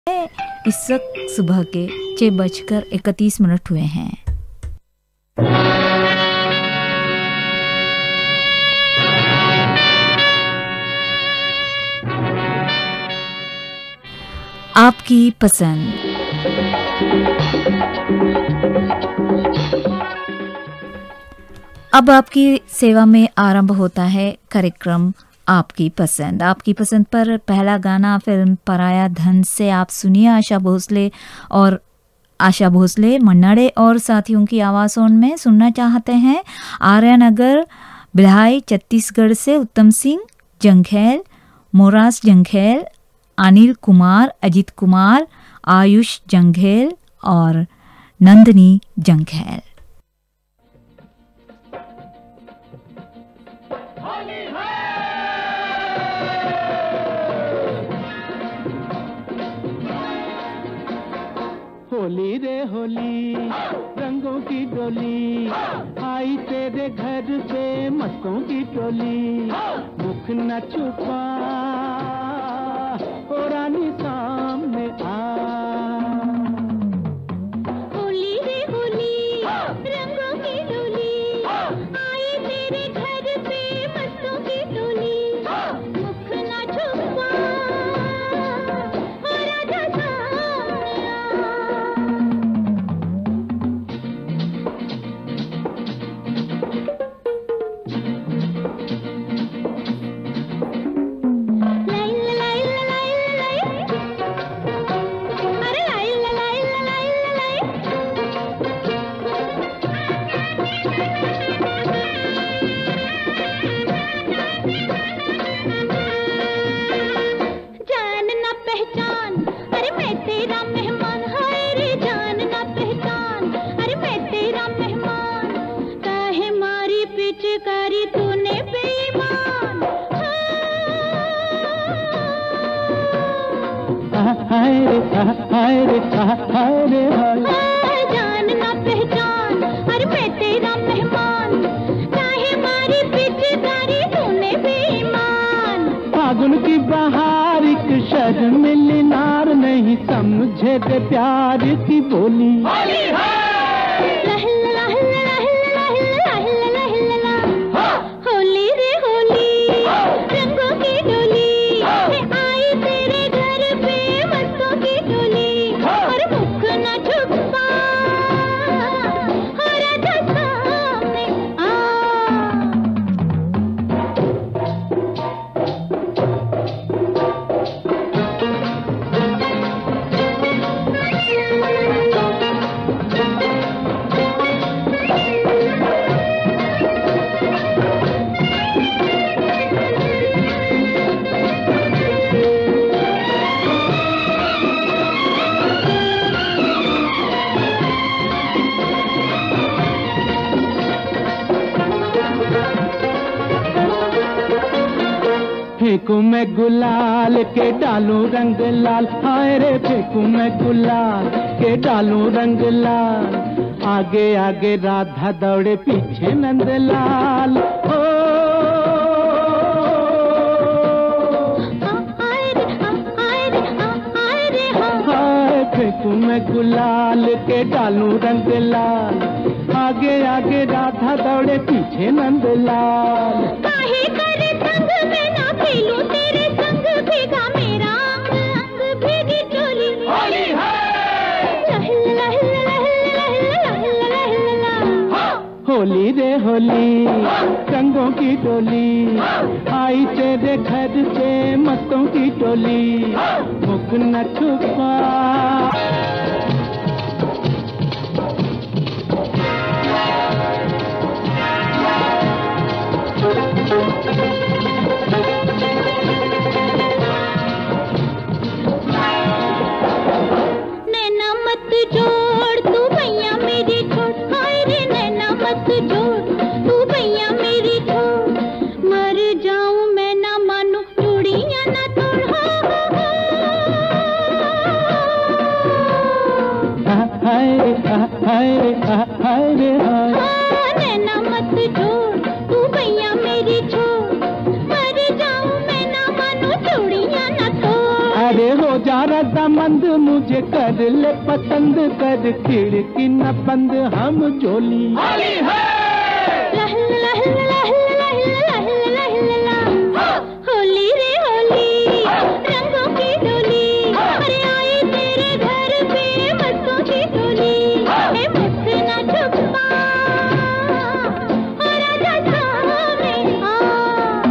इस वक्त सुबह के 6:31 हुए हैं। आपकी पसंद। अब आपकी सेवा में आरंभ होता है कार्यक्रम आपकी पसंद। आपकी पसंद पर पहला गाना फिल्म पराया धन से आप सुनिए आशा भोसले मन्नाडे और साथियों की आवाज़ों में सुनना चाहते हैं। आर्यनगर भिलाई छत्तीसगढ़ से उत्तम सिंह जंघैल, मोरास जंघैल, अनिल कुमार, अजित कुमार, आयुष जंघैल और नंदनी जंघैल। होली रे होली रंगों की डोली आई तेरे घर पे मस्तों की टोली, मुख न छुपा ओ रानी सामने आ। होली रे होली रंगों की डोली आई तेरे घर पे मस्तों की टोली, मुख न छुपा ओ राजा सामने जान ना पहचान, अरे मैं तेरा मेहमान, काहे मारी पिचकारी तूने बेईमान। फागुन की बहार एक शर्मिली नार नहीं समझे ते प्यार की बोली। होली रे होली रंगों की डोली आई तेरे घर पे मस्तों की टोली, और मुख न छुपा हो राजा सामने आ। फेंकू मैं गुलाल के डालू रंग लाल, हाय रे फेंकू मैं गुलाल के डालू रंग लाल, आगे आगे राधा दौड़े पीछे नंदलाल। हो हाय फेंकू मैं गुलाल के डालू रंग लाल, आगे आगे राधा दौड़े पीछे नंदलाल। काहे करे संग में ना खेलूं तेरे संग, भीगा मेरा अंग अंग भीगी चोली। होली है होली रे होली रंगों की डोली आई तेरे घर पे मस्तों की टोली, मुख न छुपा। नैना मत जोड़ तू भैया मेरी छोड़, हाय रे नैना मत जोड़ तू भैया मेरी छोड़, मर जाऊं मैं ना मानू चूड़ियां ना तोड़। पसंद मुझे कर ले पसंद कर, खिड़की न बंद हम झोली। होली है होली रे होली, रंगों की डोली, अरे आई तेरे घर पे मस्तों की टोली। ए मस्त ना छुपा और आजा सामने आ।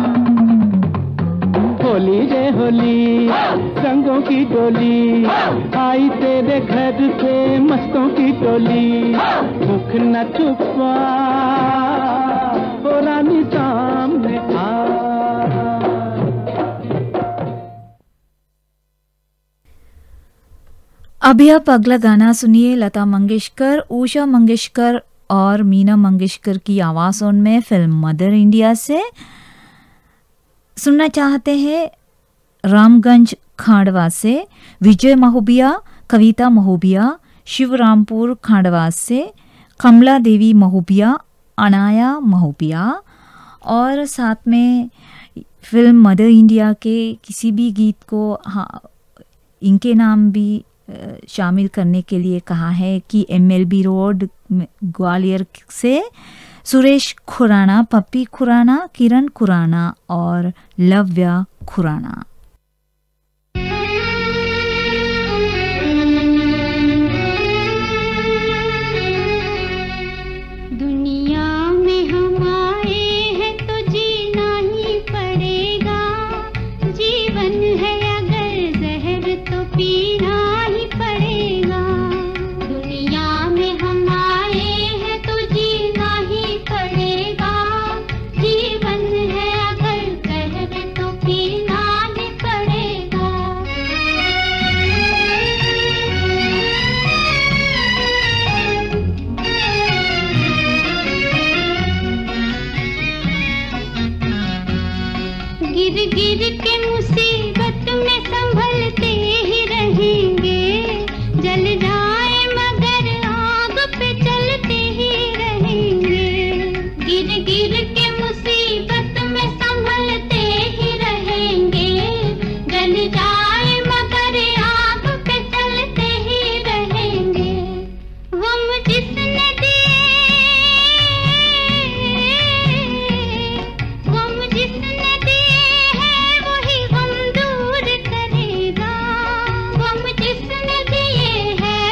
होली रे होली, रंगों की डोली, आई तेरे घर पे मस्तों की टोली। मुख न छुपा हो रानी सामने आ। अभी आप अगला गाना सुनिए लता मंगेशकर, उषा मंगेशकर और मीना मंगेशकर की आवाज़ों में फिल्म मदर इंडिया से। सुनना चाहते हैं रामगंज खांडवा से विजय महोबिया, कविता महोबिया, शिवरामपुर खांडवा से कमला देवी महोबिया, अनाया महोबिया, और साथ में फिल्म मदर इंडिया के किसी भी गीत को इनके नाम भी शामिल करने के लिए कहा है कि MLB रोड ग्वालियर से सुरेश खुराना, पप्पी खुराना, किरण खुराना और लव्या खुराना। दुनिया में हम आए हैं तो जीना ही पड़ेगा, जीवन है अगर जहर तो पीना ही पड़ेगा। दुनिया में हम आए हैं तो जीना ही पड़ेगा, जीवन है अगर जहर तो पीना ही पड़ेगा। गिर गिर के मुसीबत में संभलते ही रहेंगे, जल जाए मगर आग पे चलते ही रहेंगे। गिर गिर के मुसीबत में संभलते ही रहेंगे, जल जाए मगर आग पे चलते ही रहेंगे। गम जिसने दिए, गम जिसने दिए है वही गम दूर करेगा। गम जिसने दिए है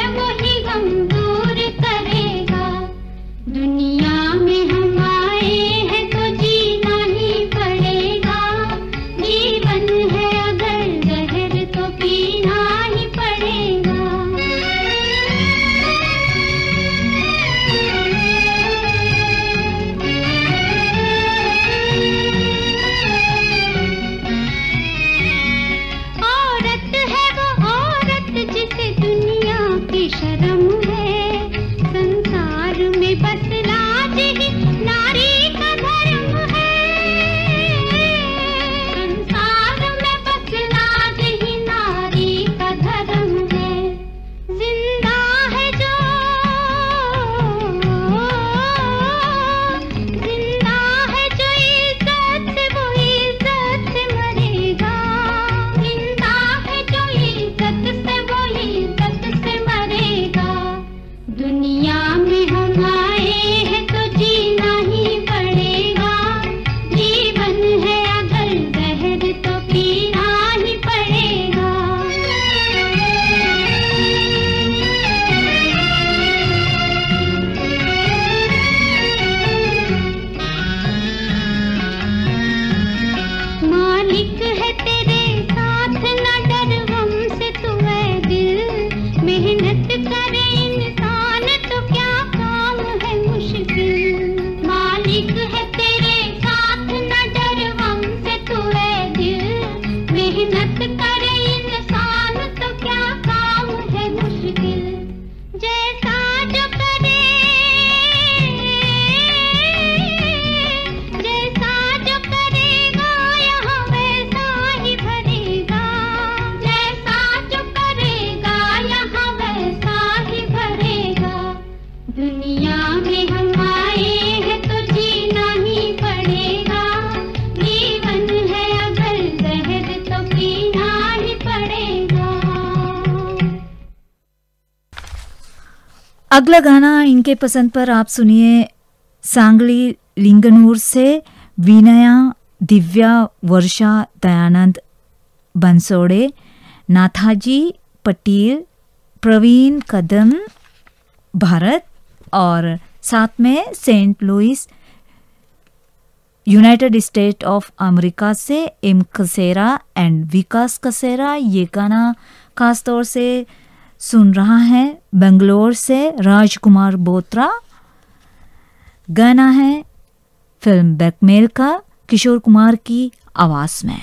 अगला गाना इनके पसंद पर आप सुनिए सांगली लिंगनूर से विनया, दिव्या, वर्षा, दयानंद बंसोड़े, नाथाजी पटेल, प्रवीण कदम भारत और साथ में Saint Louis United State of America से एम कसेरा एंड विकास कसेरा। ये गाना खास तौर से सुन रहा है बेंगलोर से राजकुमार बोत्रा। गाना है फिल्म ब्लैकमेल का, किशोर कुमार की आवाज में।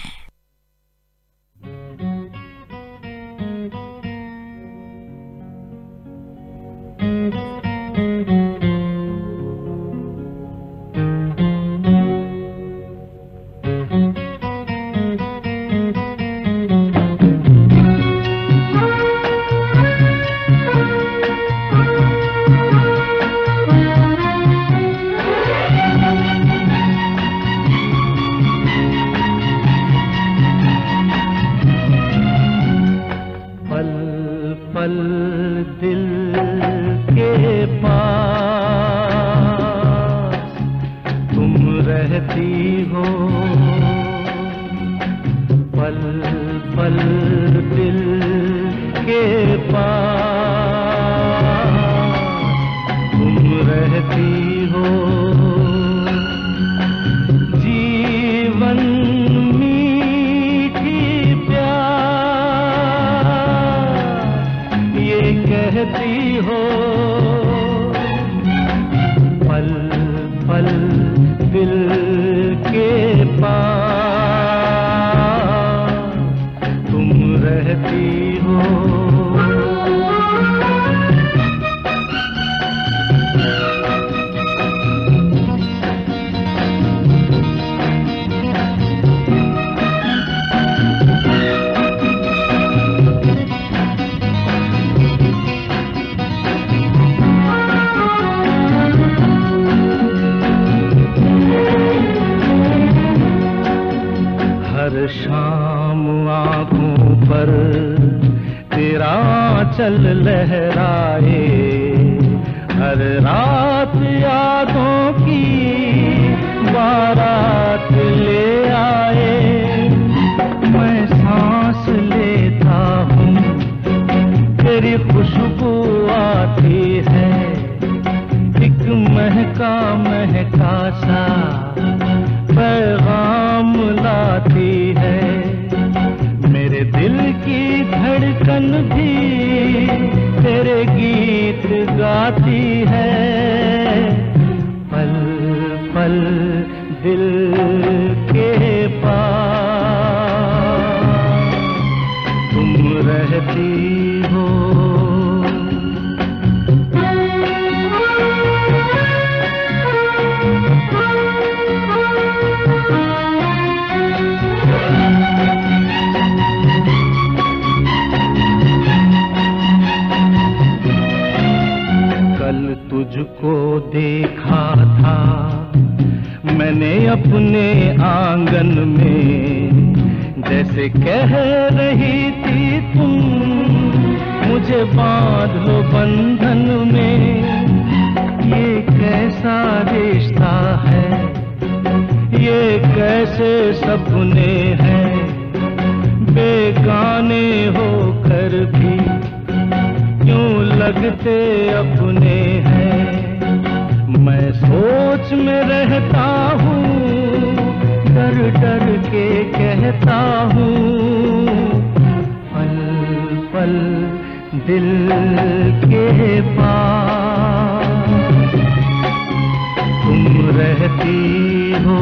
चल लहराए, हर रात यादों की बारात ले आए। मैं सांस लेता हूँ, तेरी खुशबू आती है, एक महका महका सा पैगाम लाती है। मेरे दिल की धड़कन भी तेरे गीत गाती है। पल पल दिल के पास तुम रहती हो। तुझको देखा था मैंने अपने आंगन में, जैसे कह रही थी तुम मुझे बांध लो बंधन में। ये कैसा रिश्ता है, ये कैसे सपने हैं, बेगाने होकर भी क्यों लगते अपने हैं। मैं सोच में रहता हूँ, डर डर के कहता हूँ, पल पल दिल के पास तुम रहती हो।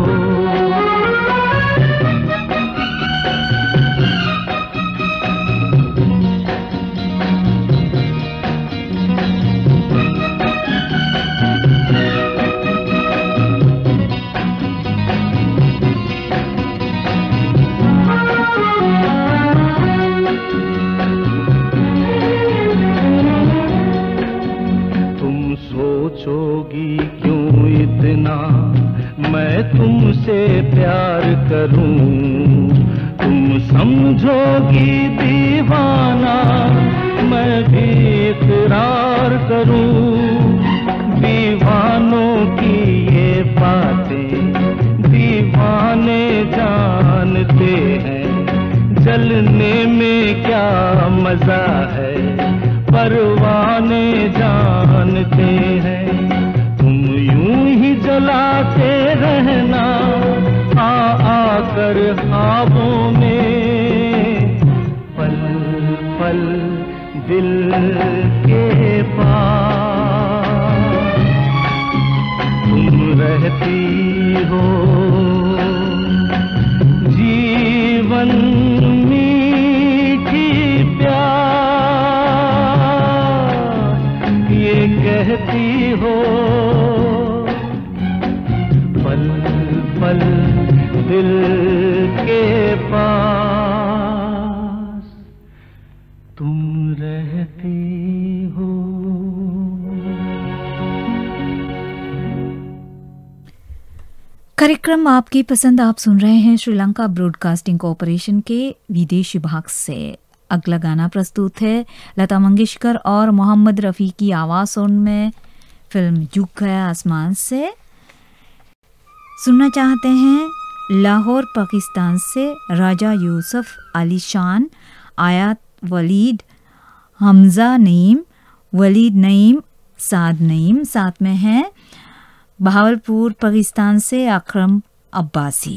सोचोगी क्यों इतना मैं तुमसे प्यार करूं, तुम समझोगी दीवाना मैं भी इकरार करूं। मजा है परवाने जानते हैं। तुम यूं ही जलाते रहना आ आकर ख्वाबों में, पल पल दिल के पास तुम रहती हो। जीवन मीठी प्यास ये कहती हो, पल पल दिल के पास तुम रहती हो। कार्यक्रम आपकी पसंद आप सुन रहे हैं श्रीलंका ब्रॉडकास्टिंग कॉरपोरेशन के विदेश विभाग से। अगला गाना प्रस्तुत है लता मंगेशकर और मोहम्मद रफ़ी की आवाज़ों में, फिल्म झुक गया आसमान से। सुनना चाहते हैं लाहौर पाकिस्तान से राजा यूसुफ अली शान, आयात वलीद, हमजा नईम, वलीद नईम, साद नईम, साथ में हैं बहावलपुर पाकिस्तान से अकरम अब्बासी।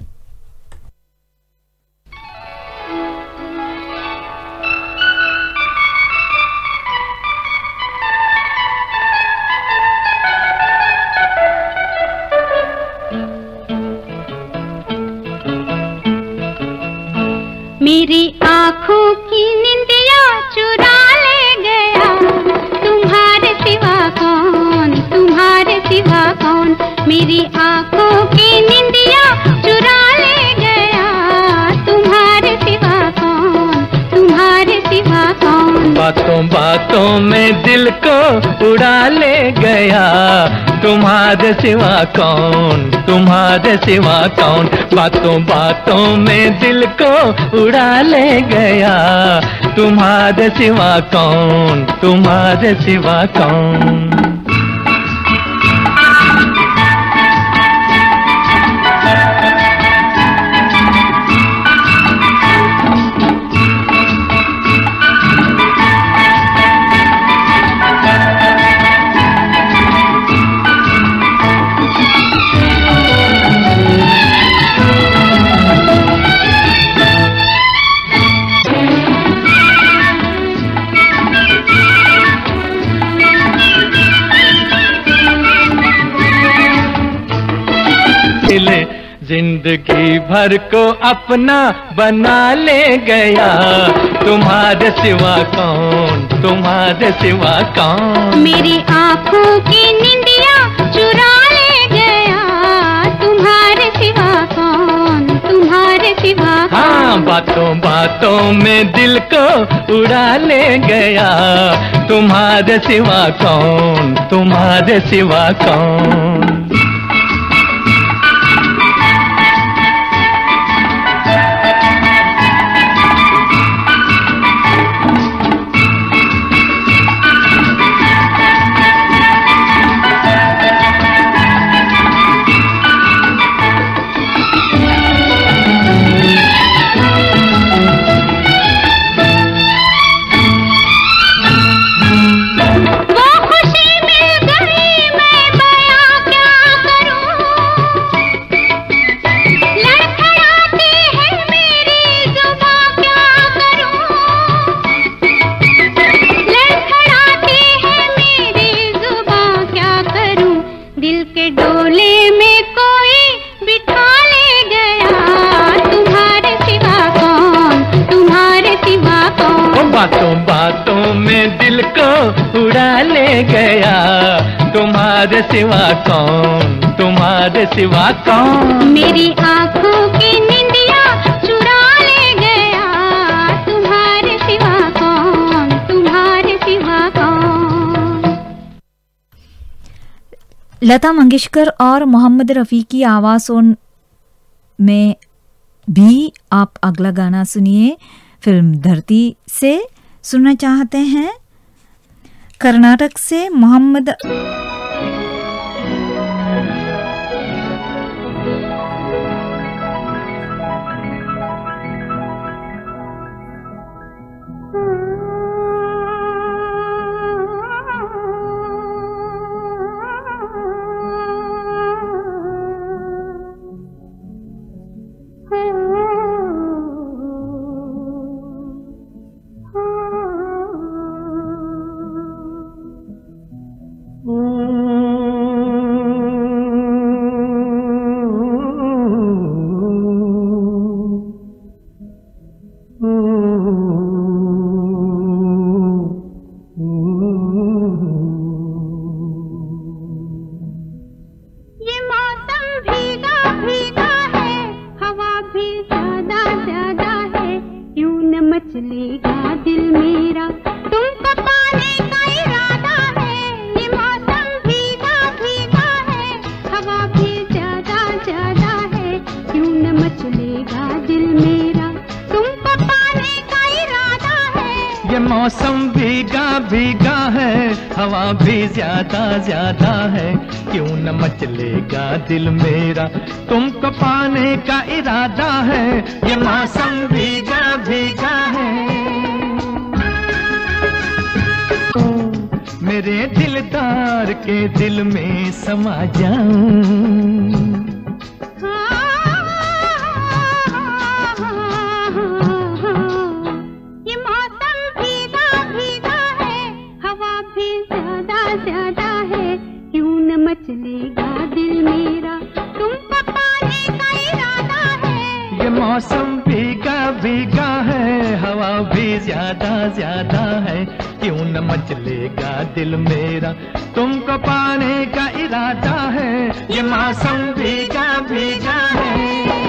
मेरी आँखों की निंदिया चुरा ले गया, तुम्हारे सिवा कौन, तुम्हारे सिवा कौन। मेरी आँखों की निंदिया चुरा ले गया, तुम्हारे सिवा कौन, तुम्हारे सिवा कौन। बातों बातों में दिल को उड़ा ले गया, तुम्हारे सिवा कौन, तुम्हारे सिवा कौन। बातों बातों में दिल को उड़ा ले गया, तुम्हारे सिवा कौन, तुम्हारे सिवा कौन। जिंदगी भर को अपना बना ले गया, तुम्हारे सिवा कौन, तुम्हारे सिवा कौन। मेरी आँखों की निंदिया चुरा ले गया, तुम्हारे सिवा कौन, तुम्हारे सिवा कौन। हाँ, बातों बातों में दिल को उड़ा ले गया, तुम्हारे सिवा कौन, तुम्हारे सिवा कौन। बातों बातों में दिल को उड़ा ले गया, तुम्हारे सिवा कौन, तुम्हारे सिवा कौन। मेरी आँखों की निंदिया चुरा ले गया, तुम्हारे सिवा कौन, तुम्हारे सिवा कौन। लता मंगेशकर और मोहम्मद रफ़ी की आवाज़ों में भी आप अगला गाना सुनिए, फिल्म धरती से। सुनना चाहते हैं कर्नाटक से मोहम्मद मौसम भीगा भीगा है, हवा भी ज्यादा ज्यादा है, क्यों न मचलेगा दिल मेरा, तुमको पाने का इरादा है, ये मौसम भीगा भीगा है। मेरे दिलदार के दिल में समा जाऊं। ज्यादा है, क्यों न मचलेगा दिल मेरा, तुमको पाने का इरादा है। ये मौसम भीगा भीगा है, हवा भी ज्यादा ज्यादा है, क्यों न मचलेगा दिल मेरा, तुमको पाने का इरादा है, ये मौसम भीगा भीगा है।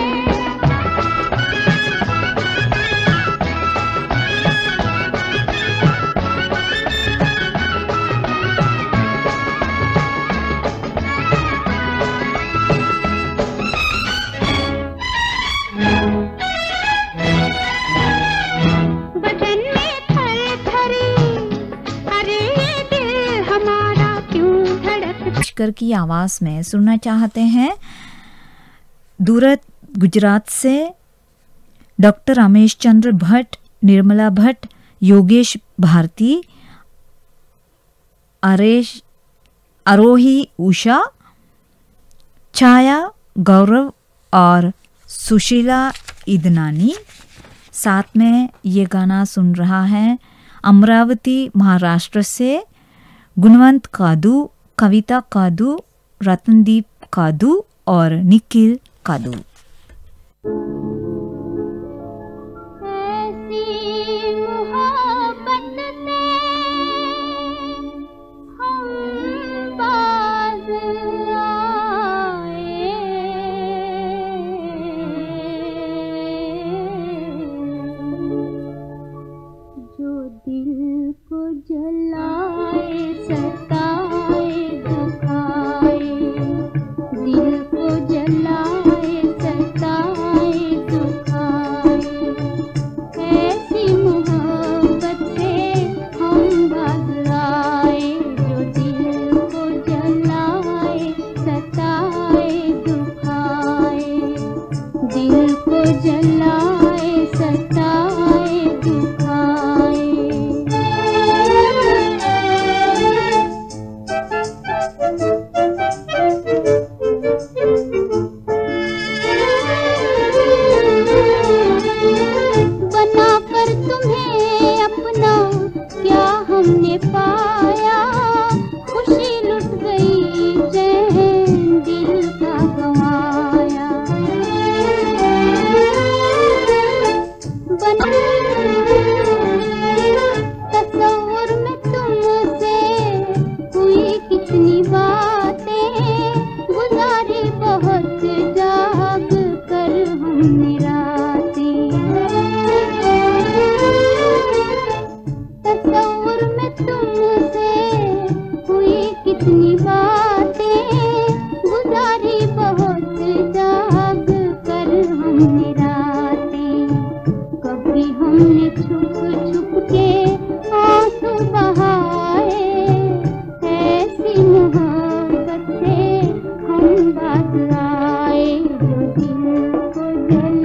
की आवाज में सुनना चाहते हैं दूरत गुजरात से डॉक्टर रमेश चंद्र भट्ट, निर्मला भट्ट, योगेश भारती, आरोही उषा, छाया गौरव और सुशीला इदनानी। साथ में ये गाना सुन रहा है अमरावती महाराष्ट्र से गुणवंत कादू, कविता कादू, रतनदीप कादू और निखिल कादू। हम बात आए जो दिल को जला